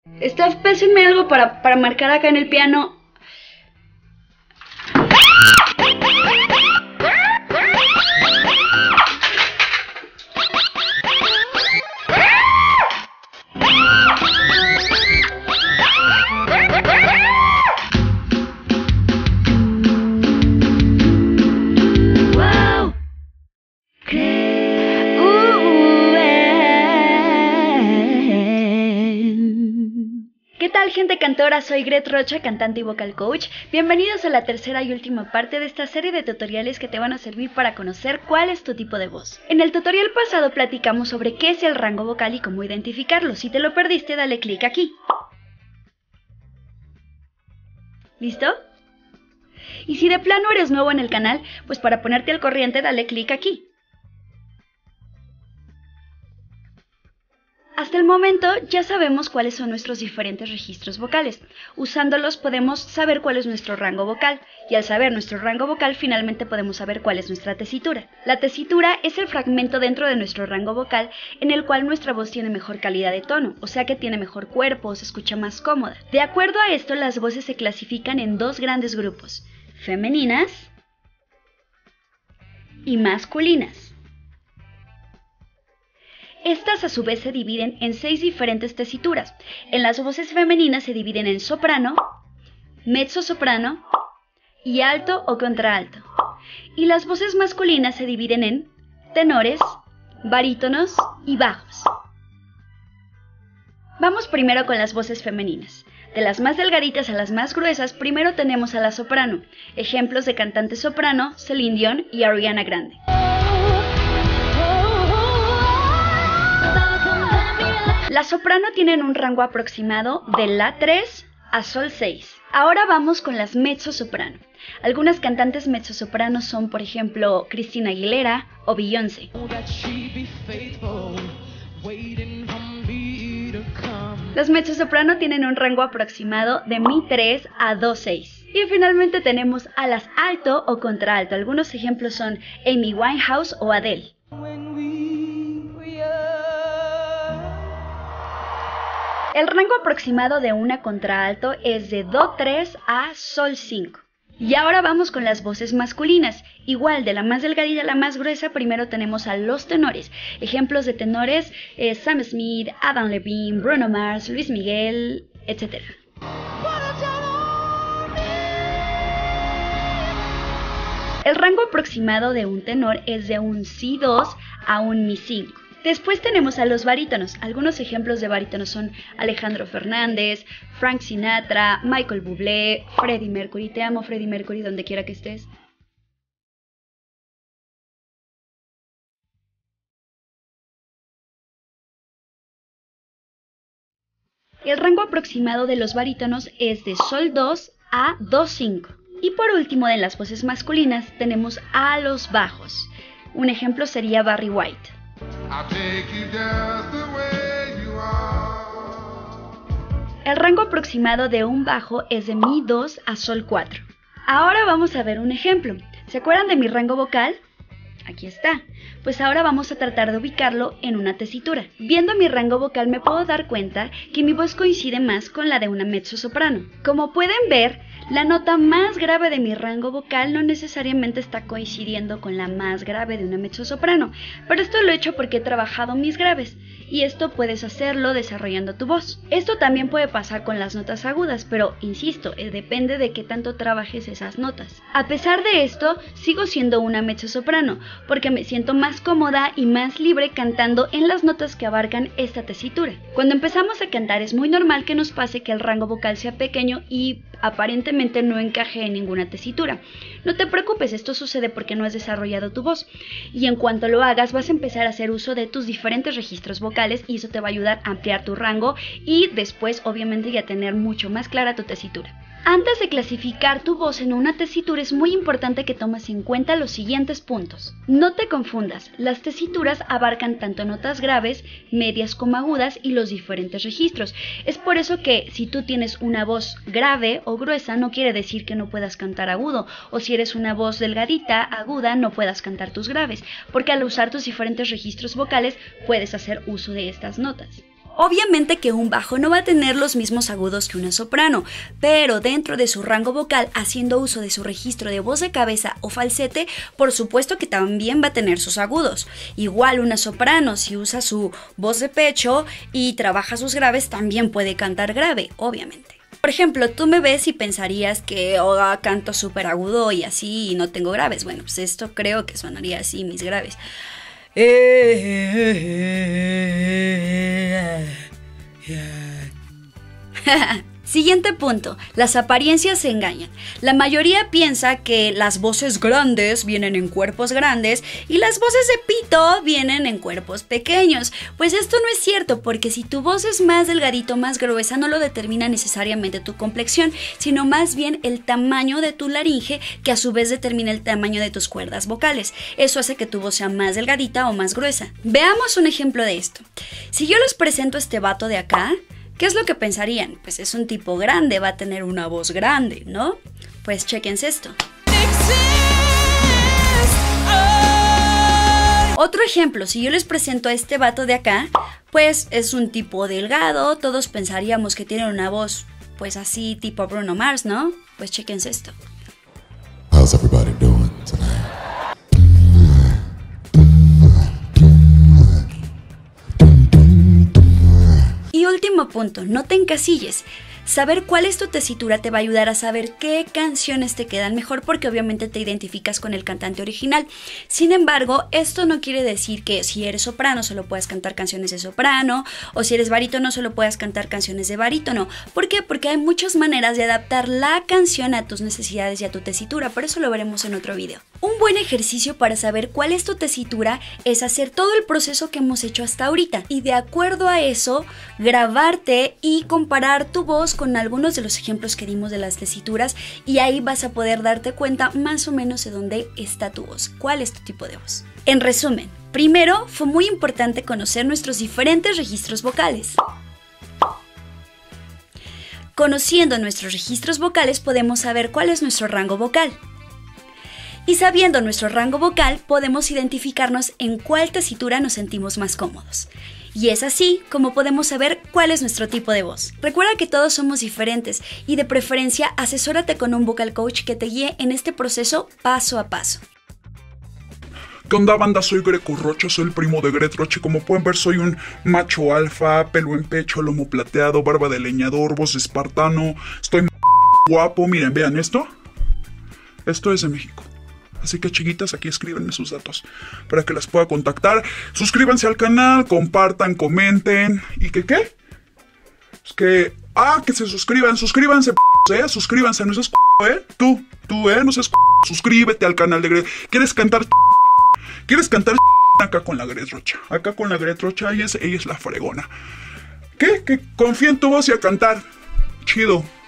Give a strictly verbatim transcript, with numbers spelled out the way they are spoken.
Está, pásenme algo para, para marcar acá en el piano. ¿Qué tal, gente cantora? Soy Gret Rocha, cantante y vocal coach. Bienvenidos a la tercera y última parte de esta serie de tutoriales que te van a servir para conocer cuál es tu tipo de voz. En el tutorial pasado platicamos sobre qué es el rango vocal y cómo identificarlo. Si te lo perdiste, dale clic aquí. ¿Listo? Y si de plano eres nuevo en el canal, pues para ponerte al corriente, dale clic aquí. Hasta el momento ya sabemos cuáles son nuestros diferentes registros vocales. Usándolos podemos saber cuál es nuestro rango vocal, y al saber nuestro rango vocal finalmente podemos saber cuál es nuestra tesitura. La tesitura es el fragmento dentro de nuestro rango vocal en el cual nuestra voz tiene mejor calidad de tono, o sea que tiene mejor cuerpo o se escucha más cómoda. De acuerdo a esto, las voces se clasifican en dos grandes grupos: femeninas y masculinas. Estas a su vez se dividen en seis diferentes tesituras. En las voces femeninas se dividen en soprano, mezzosoprano y alto o contralto. Y las voces masculinas se dividen en tenores, barítonos y bajos. Vamos primero con las voces femeninas. De las más delgaditas a las más gruesas, primero tenemos a la soprano. Ejemplos de cantantes soprano: Celine Dion y Ariana Grande. Las soprano tienen un rango aproximado de La tres a Sol seis. Ahora vamos con las mezzosoprano. Algunas cantantes mezzosopranos son, por ejemplo, Christina Aguilera o Beyoncé. Las mezzosoprano tienen un rango aproximado de Mi tres a Do seis. Y finalmente tenemos a las alto o contralto. Algunos ejemplos son Amy Winehouse o Adele. El rango aproximado de una contralto es de Do tres a Sol cinco. Y ahora vamos con las voces masculinas. Igual, de la más delgadita a la más gruesa, primero tenemos a los tenores. Ejemplos de tenores: eh, Sam Smith, Adam Levine, Bruno Mars, Luis Miguel, etcétera. El rango aproximado de un tenor es de un Si dos a un Mi cinco. Después tenemos a los barítonos. Algunos ejemplos de barítonos son Alejandro Fernández, Frank Sinatra, Michael Bublé, Freddie Mercury. Te amo, Freddie Mercury, donde quiera que estés. El rango aproximado de los barítonos es de Sol dos a Do cinco. Y por último, de las voces masculinas tenemos a los bajos. Un ejemplo sería Barry White. El rango aproximado de un bajo es de Mi dos a Sol cuatro. Ahora vamos a ver un ejemplo. ¿Se acuerdan de mi rango vocal? Aquí está. Pues ahora vamos a tratar de ubicarlo en una tesitura. Viendo mi rango vocal me puedo dar cuenta que mi voz coincide más con la de una mezzosoprano. Como pueden ver, la nota más grave de mi rango vocal no necesariamente está coincidiendo con la más grave de una mezzosoprano, pero esto lo he hecho porque he trabajado mis graves, y esto puedes hacerlo desarrollando tu voz. Esto también puede pasar con las notas agudas, pero insisto, eh, depende de qué tanto trabajes esas notas. A pesar de esto, sigo siendo una mezzosoprano, porque me siento más cómoda y más libre cantando en las notas que abarcan esta tesitura. Cuando empezamos a cantar es muy normal que nos pase que el rango vocal sea pequeño y aparentemente no encaje en ninguna tesitura. No te preocupes, esto sucede porque no has desarrollado tu voz, y en cuanto lo hagas vas a empezar a hacer uso de tus diferentes registros vocales y eso te va a ayudar a ampliar tu rango y después obviamente ya tener mucho más clara tu tesitura. Antes de clasificar tu voz en una tesitura es muy importante que tomes en cuenta los siguientes puntos. No te confundas, las tesituras abarcan tanto notas graves, medias como agudas y los diferentes registros. Es por eso que si tú tienes una voz grave o gruesa no quiere decir que no puedas cantar agudo, o si eres una voz delgadita, aguda, no puedas cantar tus graves, porque al usar tus diferentes registros vocales puedes hacer uso de estas notas. Obviamente que un bajo no va a tener los mismos agudos que una soprano, pero dentro de su rango vocal, haciendo uso de su registro de voz de cabeza o falsete, por supuesto que también va a tener sus agudos. Igual una soprano, si usa su voz de pecho y trabaja sus graves, también puede cantar grave, obviamente. Por ejemplo, tú me ves y pensarías que oh, canto súper agudo y así y no tengo graves. Bueno, pues esto creo que sonaría así mis graves. Siguiente punto, las apariencias se engañan. La mayoría piensa que las voces grandes vienen en cuerpos grandes y las voces de pito vienen en cuerpos pequeños. Pues esto no es cierto, porque si tu voz es más delgadito, más gruesa, no lo determina necesariamente tu complexión, sino más bien el tamaño de tu laringe, que a su vez determina el tamaño de tus cuerdas vocales. Eso hace que tu voz sea más delgadita o más gruesa. Veamos un ejemplo de esto. Si yo les presento a este vato de acá, ¿qué es lo que pensarían? Pues es un tipo grande, va a tener una voz grande, ¿no? Pues chéquense esto. Otro ejemplo, si yo les presento a este vato de acá, pues es un tipo delgado, todos pensaríamos que tiene una voz, pues así tipo Bruno Mars, ¿no? Pues chéquense esto. How's everybody doing tonight? Y último punto, no te encasilles. Saber cuál es tu tesitura te va a ayudar a saber qué canciones te quedan mejor, porque obviamente te identificas con el cantante original. Sin embargo, esto no quiere decir que si eres soprano solo puedas cantar canciones de soprano, o si eres barítono solo puedas cantar canciones de barítono. ¿Por qué? Porque hay muchas maneras de adaptar la canción a tus necesidades y a tu tesitura, por eso lo veremos en otro video. Un buen ejercicio para saber cuál es tu tesitura es hacer todo el proceso que hemos hecho hasta ahorita y de acuerdo a eso grabarte y comparar tu voz con algunos de los ejemplos que dimos de las tesituras, y ahí vas a poder darte cuenta más o menos de dónde está tu voz, cuál es tu tipo de voz. En resumen, primero fue muy importante conocer nuestros diferentes registros vocales. Conociendo nuestros registros vocales podemos saber cuál es nuestro rango vocal. Y sabiendo nuestro rango vocal podemos identificarnos en cuál tesitura nos sentimos más cómodos. Y es así como podemos saber cuál es nuestro tipo de voz. Recuerda que todos somos diferentes y de preferencia asesórate con un vocal coach que te guíe en este proceso paso a paso. ¿Qué onda, banda? Soy Greco Rocha, soy el primo de Gret Roche. Como pueden ver, soy un macho alfa, pelo en pecho, lomo plateado, barba de leñador, voz de espartano. Estoy guapo. Miren, vean esto. Esto es de México. Así que, chiquitas, aquí escríbanme sus datos para que las pueda contactar. Suscríbanse al canal, compartan, comenten. ¿Y qué qué? Es que... Ah, que se suscriban, suscríbanse, p***, ¿eh? Suscríbanse, no seas p***, ¿eh? Tú, tú, ¿eh? No seas p***. Suscríbete al canal de Gret. ¿Quieres cantar p***? ¿Quieres cantar p***? Acá con la Gret Rocha. Acá con la Gret Rocha, ella es, ella es la fregona. ¿Qué? Que confía en tu voz y a cantar. Chido.